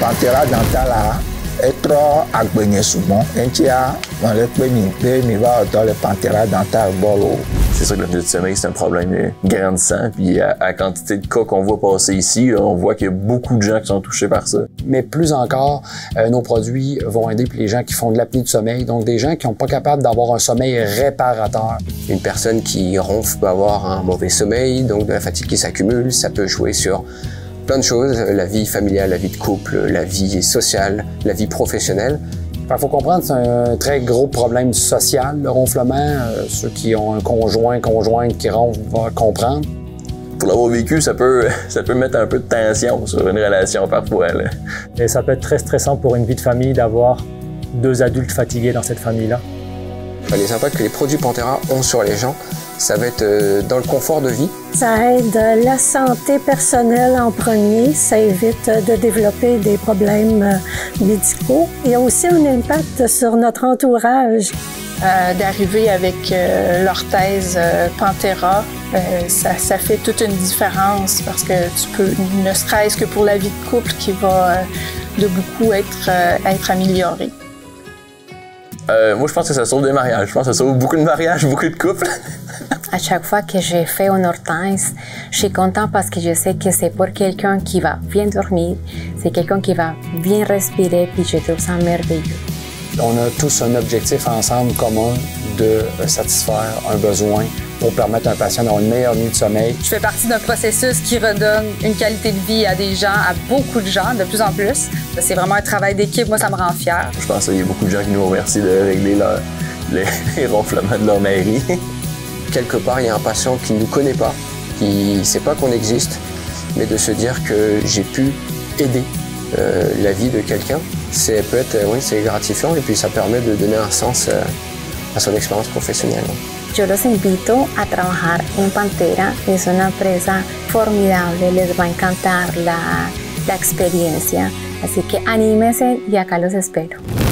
Pantera Dental etrɔ agbenye sugbɔn eŋtia mele kpe mi va dans le Pantera Dental bolo. C'est sûr que l'apnée du sommeil, c'est un problème grandissant. Puis à la quantité de cas qu'on voit passer ici, on voit qu'il y a beaucoup de gens qui sont touchés par ça. Mais plus encore, nos produits vont aider pour les gens qui font de l'apnée du sommeil, donc des gens qui sont pas capables d'avoir un sommeil réparateur. Une personne qui ronfle peut avoir un mauvais sommeil, donc de la fatigue qui s'accumule, ça peut jouer sur plein de choses, la vie familiale, la vie de couple, la vie sociale, la vie professionnelle. Il faut comprendre que c'est un très gros problème social, le ronflement. Ceux qui ont un conjointe qui ronfle vont comprendre. Pour l'avoir vécu, ça peut mettre un peu de tension sur une relation parfois, là. Et ça peut être très stressant pour une vie de famille d'avoir 2 adultes fatigués dans cette famille-là. Les impacts que les produits Pantera ont sur les gens, ça va être dans le confort de vie. Ça aide la santé personnelle en premier, ça évite de développer des problèmes médicaux. Il y a aussi un impact sur notre entourage. D'arriver avec l'orthèse Pantera, ça fait toute une différence parce que tu peux, ne serait-ce que pour la vie de couple, qui va de beaucoup être améliorée. Moi, je pense que ça sauve des mariages. Je pense que ça sauve beaucoup de mariages, beaucoup de couples. À chaque fois que j'ai fait une orthèse, je suis contente parce que je sais que c'est pour quelqu'un qui va bien dormir, c'est quelqu'un qui va bien respirer, puis je trouve ça merveilleux. On a tous un objectif ensemble commun de satisfaire un besoin pour permettre à un patient d'avoir une meilleure nuit de sommeil. Je fais partie d'un processus qui redonne une qualité de vie à des gens, à beaucoup de gens, de plus en plus. C'est vraiment un travail d'équipe, moi ça me rend fière. Je pense qu'il y a beaucoup de gens qui nous remercient de régler les ronflements de leur mairie. Quelque part, il y a un patient qui ne nous connaît pas, qui ne sait pas qu'on existe, mais de se dire que j'ai pu aider la vie de quelqu'un, c'est gratifiant et puis ça permet de donner un sens a son expérience professionnelle. Yo los invito a trabajar en Pantera, es una empresa formidable, les va a encantar la experiencia, así que anímense y acá los espero.